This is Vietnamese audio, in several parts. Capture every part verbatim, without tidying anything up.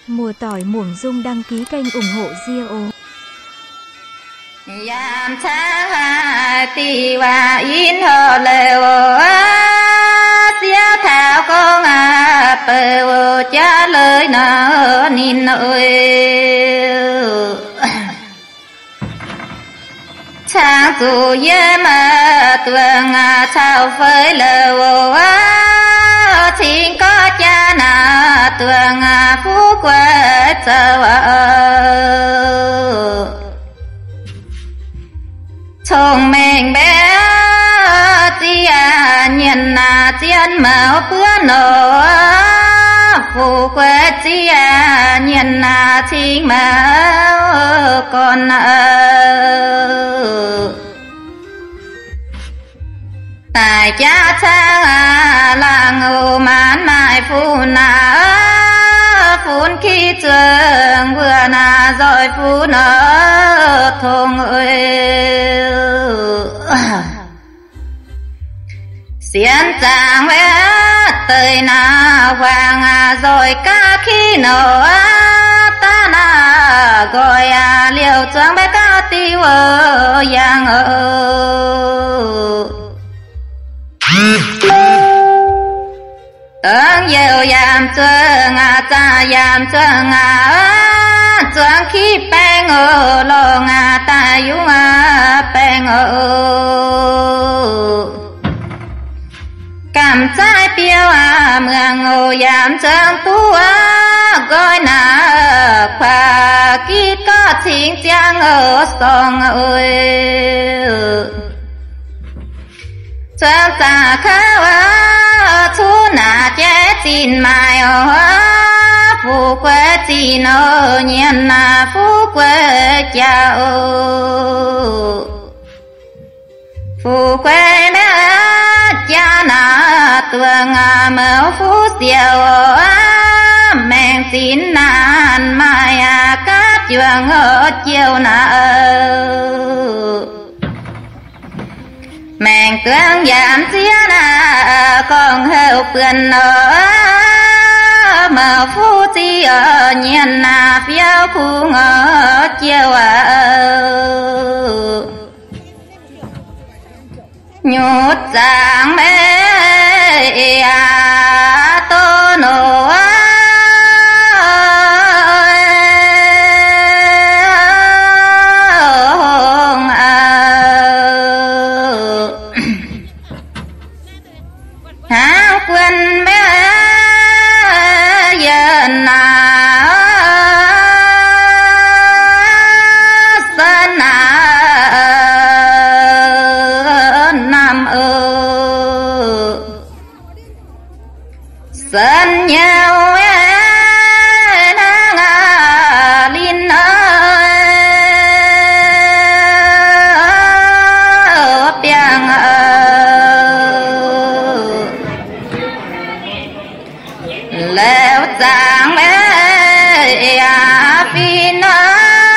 Mùa tỏi muỗng dung đăng ký kênh ủng hộ Ria ô. Yam cha ti wa in ho le wo tia thảo con à bờ wo cha lời nó nín ơi chàng dù ye mà tuồng à chào phơi lờ wo chính có cha na tuồng à phú quê châu chồng mình bé chi à nhìn à chiên màu bữa nổ phụ quê chi à nhìn à chính màu con tại cha cha là ngô mán mai phụ na phun khi trường vừa na rồi phun ở thùng ơi xiên chàng vẽ tới na hoàng rồi ca khi nổ ta na gọi liều choáng bé ca tiêu ở giang ở ơn yêu yam chuông à cha yam chuông à chuông khi bèn ở lòng à ta yung à bèn ở cảm trái piêu à mường ngô yam chuông tu à gọi na khoa kít có chính giang ở sông ơi chuông xa khao chú nà chế chín mai ô phú quê chín ô nhiên nà phú quê cha ô phú quê mẹ cha nà tuồng à mẫu phú siêu ô mẹn chín nàn mai à cát chuồng ô chiều nà mẹn tương giảm chia na con heo quyền ở mà phu chi ở nhiên na phiêu khu ngỡ chiều ở nhút giang mê à tô nổ quân bé dân na sơn na nam ơ sơn nhau na linh ơi biang leo giang bé à phi nó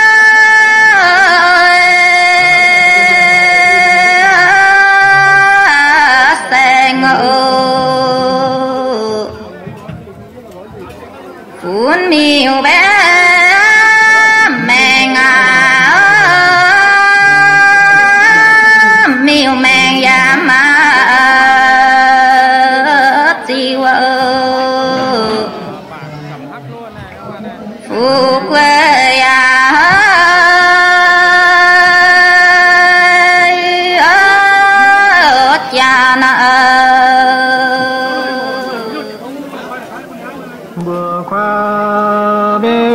xanh ô phun miêu bé mèn à miêu mèn ya ma chiêu phú quê à ơi cha na vừa qua bê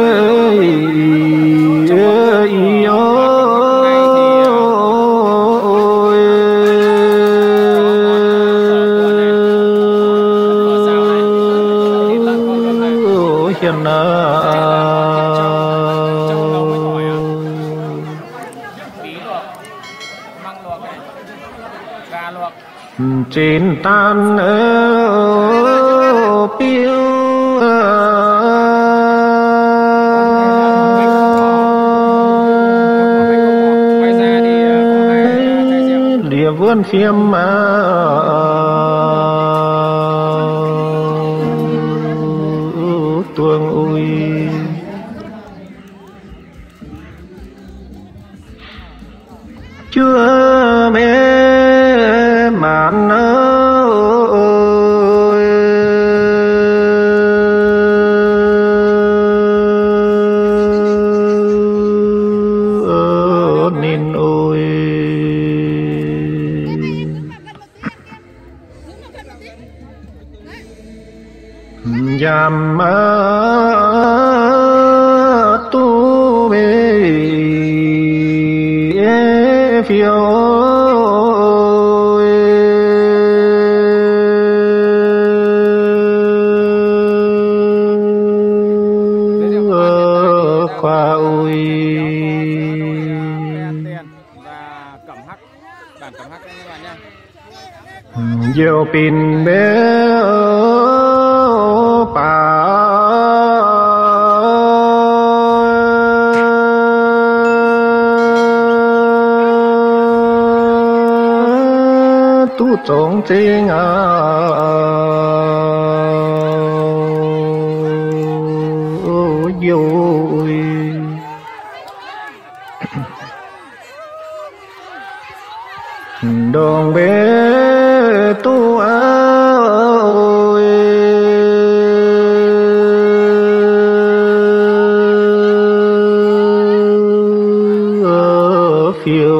hiền trên tan ở piêu địa vườn phiêm mà tuồng ui giảm tu về phiêu khoa ui và cẩm hắc bản cẩm hắc các bạn nha. diệu pin bé bà tu trọng chính à vui đồng bé tu ơi phiêu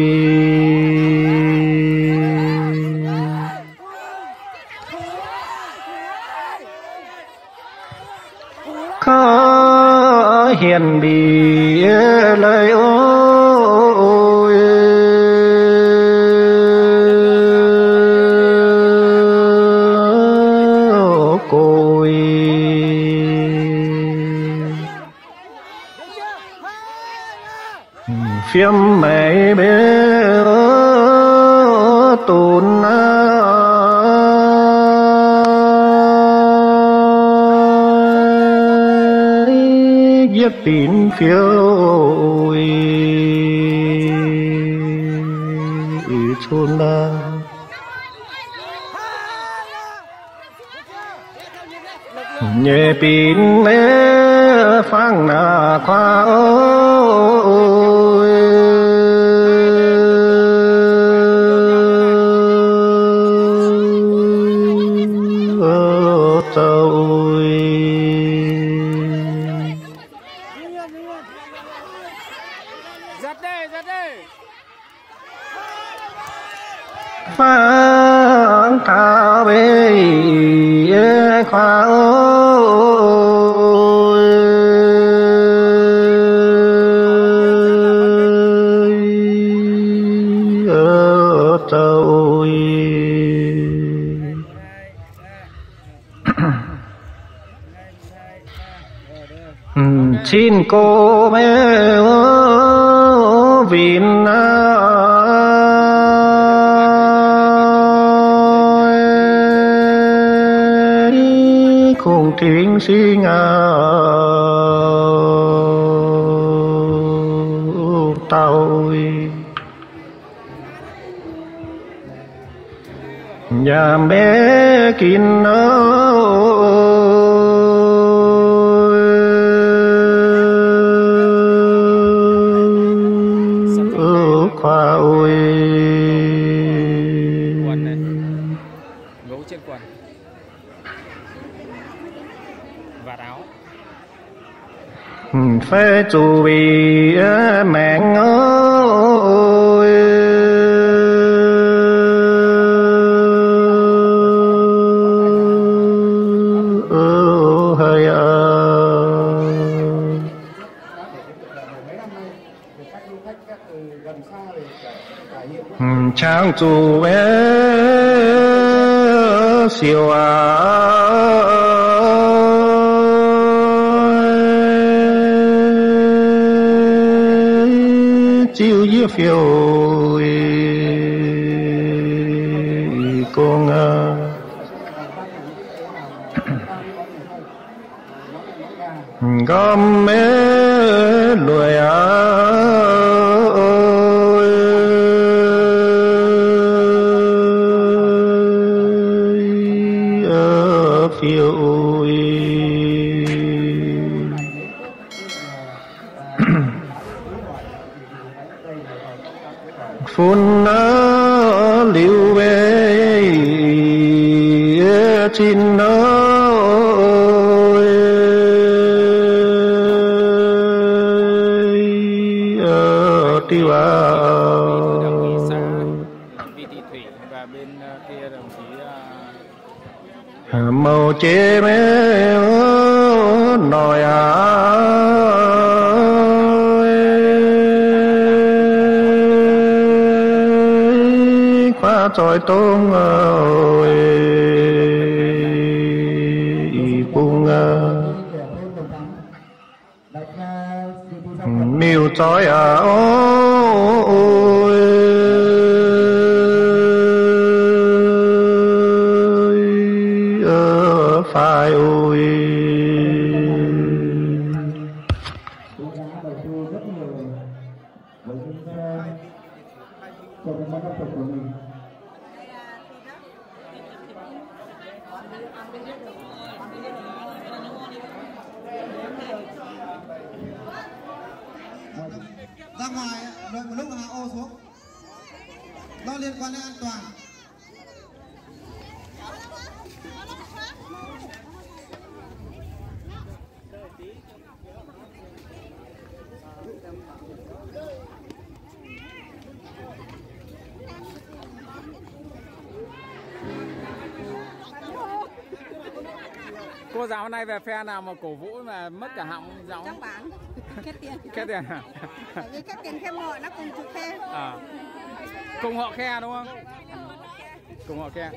khó hiền bị lời ôi côi phiếm mày bé tồn giết tín phiêu chôn na nhẹ pin mê phang na khoa ôi phang thả bê khoa ôi ở tôi xin cô mẹ Việt cùng tiếng sinh tao nhà bé kín ơi khoa ôi gấu trên quần và áo phê chủ bị mẹ ơi ơ hơi trang chủ bé siêu à chiêu với phiêu con gom mê lùi ơi phiêu phun nó liu về chín nó tiêu màu chế mê trọi tung ơi bung miêu trọi à ôi ơ phải ôi ra ngoài đợi một lúc là hạ ô xuống lo liên quan đến an toàn. Cô giáo này về phe nào mà cổ vũ mà mất cả họng giọng? Trong bán kết tiền. Kết tiền à? Bởi vì kết tiền khen ngợi nó cùng chục khe. À. Cùng họ khe đúng không? Cùng họ khe.